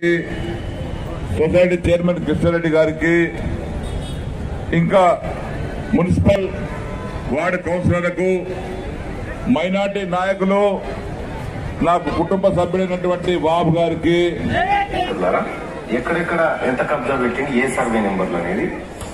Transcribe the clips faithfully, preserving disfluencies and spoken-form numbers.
Society chairman Krishna Reddy గారికి ఇంకా municipal ward కౌన్సిలర్లకు minority నాయకులు నాకు కుటుంబ సభ్యుడైనటువంటి బాబు గారికి ఎక్కడెక్కడ ఎంత కబ్జా పెట్టింది ఏ సర్వే నెంబర్లు అనేది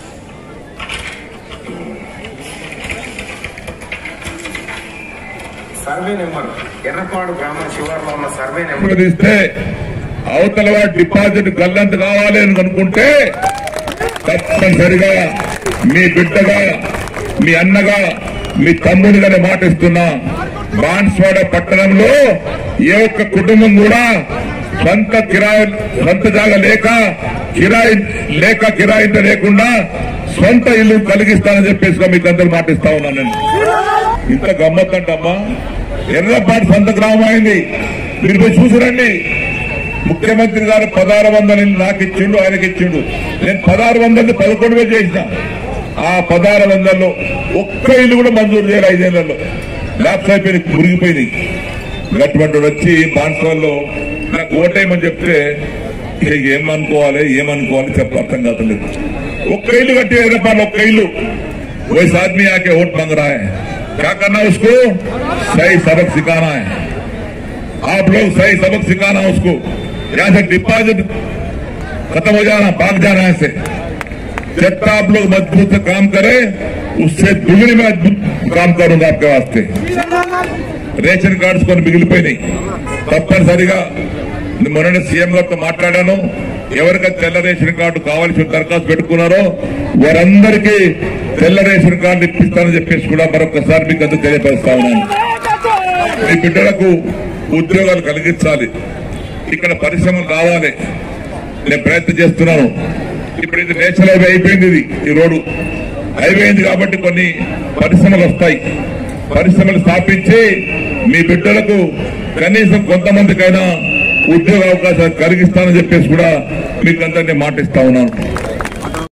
సర్వే నెంబర్ ఎర్రపాడు గ్రామ శివార్లో ఉన్న సర్వే నెంబర్ ఇస్తే అవతల వాడి డిపాజిట్ గల్లంత కావాలి అని అనుకుంటే తప్పనిసరిగా మీ బిడ్డగా మీ అన్నగా మీ తమ్ముడిగానే మాటిస్తున్నా. బాన్స్వాడ పట్టణంలో ఏ ఒక్క కుటుంబం కూడా సొంత కిరాయి సొంత జాగా లేక కిరాయి లేక కిరాయింత లేకుండా సొంత ఇల్లు కలిగిస్తానని చెప్పేసి మీకు అందరూ మాటిస్తా ఉన్నాను. ఇంత గమ్మత్తంటమ్మా, ఎర్రపాటి సొంత గ్రామం అయింది. మీరు పోయి చూసిరండి. ముఖ్యమంత్రి గారు పదహారు వందలు నాకు ఇచ్చిండు, ఆయనకి ఇచ్చిండు. నేను పదహారు వందలు పదకొండు వేలు చేసిన. ఆ పదహారు వందల్లో ఒక్క ఇల్లు కూడా మంజూరు చేయాలి. ఐదేళ్లలో ల్యాప్స్ అయిపోయి మురిగిపోయినాయి. అటువంటి వచ్చి బాన్స్వాల్లో నాకు ఓటేయమని చెప్తే ఇక ఏమనుకోవాలి ఏమనుకోవాలి చెప్ప అర్థం కాదు. ఒక్క ఇల్లు కట్టి ఎర్రపాటు ఒక్క ఇల్లు वैस आदमी आके वोट मांग रहा है, क्या करना है उसको? सही सबक सिखाना है. आप लोग सही सबक सिखाना उसको. यहाँ से डिपॉजिट खत्म हो जाना, भाग जाना है से. जितना आप लोग मजबूत से काम करें उससे दुगनी में मजबूत काम करूंगा आपके वास्ते. రేషన్ కార్డ్స్ కొన్ని మిగిలిపోయినాయి. తప్పనిసరిగా మొన్న సీఎం గారితో మాట్లాడాను. ఎవరికైతే తెల్ల రేషన్ కార్డు కావాల్సిన దరఖాస్తు పెట్టుకున్నారో వారందరికీ తెల్ల రేషన్ కార్డు ఇప్పిస్తానని చెప్పేసి కూడా మరొకసారి మీకు అందరూ తెలియపరుస్తా ఉన్నాను. మీ బిడ్డలకు ఉద్యోగాలు కలిగించాలి, ఇక్కడ పరిశ్రమలు రావాలి. నేను ప్రయత్నం చేస్తున్నాను. ఇప్పుడు ఇది నేషనల్ హైవే అయిపోయింది. ఇది ఈ రోడ్డు హైవే అయింది కాబట్టి కొన్ని పరిశ్రమలు వస్తాయి. పరిశ్రమలు స్థాపించి మీ బిడ్డలకు కనీసం కొంతమందికైనా ఉద్యోగ అవకాశాలు కలిగిస్తానని చెప్పేసి కూడా మీకు అందరినీ మాటిస్తా ఉన్నాను.